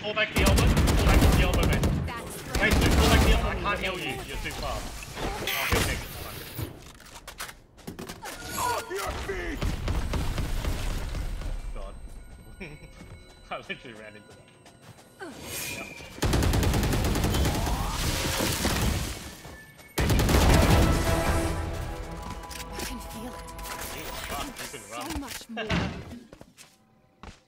Pull back the elbow. Pull back the elbow, mate. Wait, dude, pull back the elbow. I can't heal you. You're too fast. I'll heal next. Off your feet! God. I literally ran into that. Yep.